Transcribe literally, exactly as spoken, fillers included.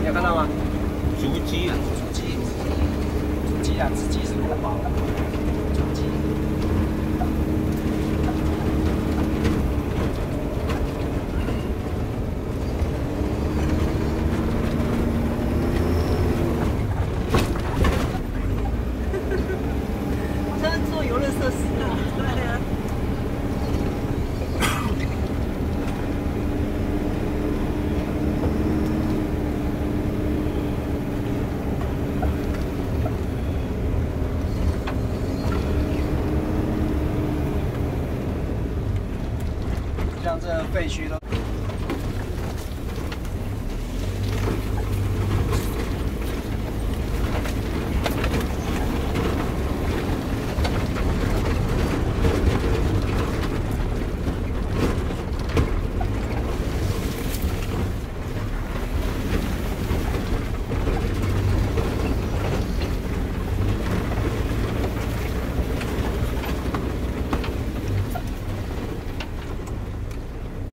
有看到吗？ 竹鸡啊， 竹鸡，竹鸡啊，吃鸡是国宝。竹鸡。 他们做游乐设施啊。对啊。 像这废墟都